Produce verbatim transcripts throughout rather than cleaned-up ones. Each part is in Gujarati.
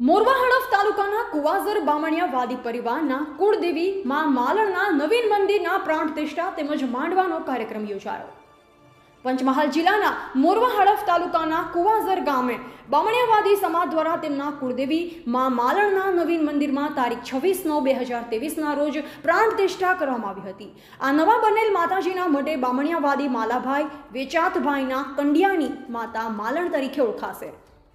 મોરવા હડફ તાલુકાના કુવાઝર બામણિયા વાદી પરિવારના કુળદેવી માં માલણના નવીન મંદિરના પ્રાણ પ્રતિષ્ઠા તેમજ માંડવાનો કાર્યક્રમ યોજાયો। પંચમહાલ જિલ્લાના મોરવા હડફ તાલુકાના કુવાઝર ગામે બામણિયાવાદી સમાજ દ્વારા તેમના કુળદેવી માં માલણના નવીન મંદિરમાં તારીખ છવ્વીસ નવ બે હજાર ત્રેવીસના રોજ પ્રાણ પ્રતિષ્ઠા કરવામાં આવી હતી। આ નવા બનેલ માતાજીના મઢે બામણિયાવાદી માલાભાઈ વેચાતભાઈના કંડિયાની માતા માલણ તરીકે ઓળખાશે।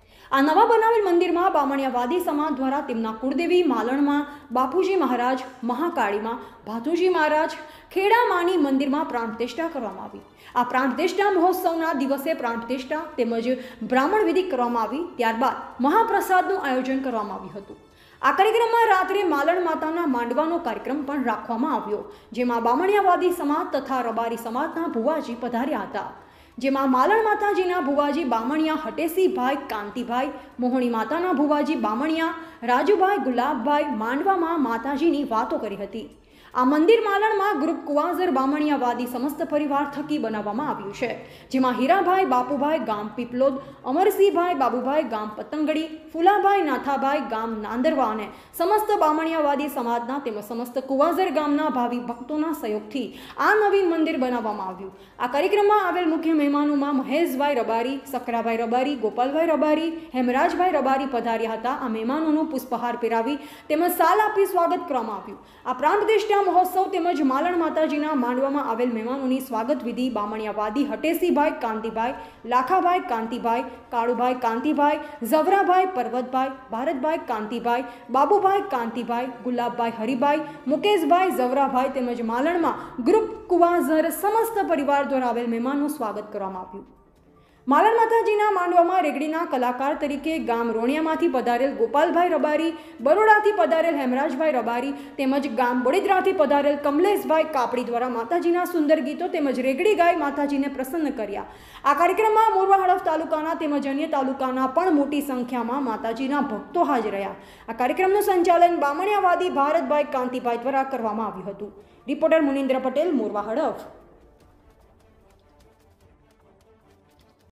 આ નવા બનાવેલ મંદિરમાં બામણિયાવાદી સમાજ દ્વારા તેમના કુળદેવી માલણમાં બાપુજી મહારાજ, મહાકાળીમાં ભાતુજી મહારાજ, ખેડામાની મંદિરમાં પ્રાણ પ્રતિષ્ઠા કરવામાં આવી। આ પ્રાણ પ્રતિષ્ઠા મહોત્સવના દિવસે પ્રાણ પ્રતિષ્ઠા તેમજ બ્રાહ્મણ વિધિ કરવામાં આવી। ત્યારબાદ મહાપ્રસાદનું આયોજન કરવામાં આવ્યું હતું। આ કાર્યક્રમમાં રાત્રે માલણ માતાના માંડવાનો કાર્યક્રમ પણ રાખવામાં આવ્યો, જેમાં બામણિયાવાદી સમાજ તથા રબારી સમાજના ભુવાજી પધાર્યા હતા। જેમાં માલણ માતાજીના ભુવાજી બામણિયા હટેસીભાઈ કાંતિભાઈ, મોહણી માતાના ભુવાજી બામણિયા રાજુભાઈ ગુલાબભાઈ માંડવામાં માતાજીની વાતો કરી હતી। આ મંદિર માલણમાં ગ્રુપ કુવાઝર બામણિયાવાદી સમસ્ત પરિવાર થકી બનાવવામાં આવ્યું છે, જેમાં હીરાભાઈ બાપુભાઈ ગામ પીપલોદ, અમરસિંહભાઈ બાબુભાઈ ગામ પતંગડી, ફુલાભાઈ નાથાભાઈ ગામ નાંદરવા અને સમસ્ત બામણિયાવાદી સમાજના તેમજ સમસ્ત કુવાઝર ગામના ભાવિ ભક્તોના સહયોગથી આ નવીન મંદિર બનાવવામાં આવ્યું। આ કાર્યક્રમમાં આવેલ મુખ્ય મહેમાનોમાં મહેશભાઈ રબારી, સકરાભાઈ રબારી, ગોપાલભાઈ રબારી, હેમરાજભાઈ રબારી પધાર્યા હતા। આ મહેમાનોનું પુષ્પહાર પહેરાવી તેમજ સાલ આપી સ્વાગત કરવામાં આવ્યું। આ પ્રાણ પ્રતિષ્ઠા મહોત્સવ તેમજ માલણ માતાજીના માંડવામાં આવેલ મહેમાનોની સ્વાગત વિધિ બામણિયાવાદી હટેસીભાઈ કાંતિભાઈ, લાખાભાઈ કાંતિભાઈ, કાળુભાઈ કાંતિભાઈ, ઝવરાભાઈ પરબતભાઈ, ભારતભાઈ કાંતિભાઈ, બાબુભાઈ કાંતિભાઈ, ગુલાબભાઈ હરિભાઈ, મુકેશભાઈ ઝવરાભાઈ તેમજ માલણમાં ગ્રુપ કુવાઝર સમસ્ત પરિવાર દ્વારા આવેલ મહેમાનનું સ્વાગત કરવામાં આવ્યું। માલણ માતાજીના માંડવામાં રેગડીના કલાકાર તરીકે ગામ રોણિયામાંથી પધારેલ ગોપાલભાઈ રબારી, બરોડાથી પધારેલ હેમરાજભાઈ રબારી તેમજ ગામ બોડેદરાથી પધારેલ કમલેશભાઈ કાપડી દ્વારા માતાજીના સુંદર ગીતો તેમજ રેગડી ગાય માતાજીને પ્રસન્ન કર્યા। આ કાર્યક્રમમાં મોરવા હડફ તાલુકાના તેમજ અન્ય તાલુકાના પણ મોટી સંખ્યામાં માતાજીના ભક્તો હાજર રહ્યા। આ કાર્યક્રમનું સંચાલન બામણિયાવાદી ભારતભાઈ કાંતિભાઈ દ્વારા કરવામાં આવ્યું હતું। રિપોર્ટર મુનિન્દ્ર પટેલ, મોરવા હડફ।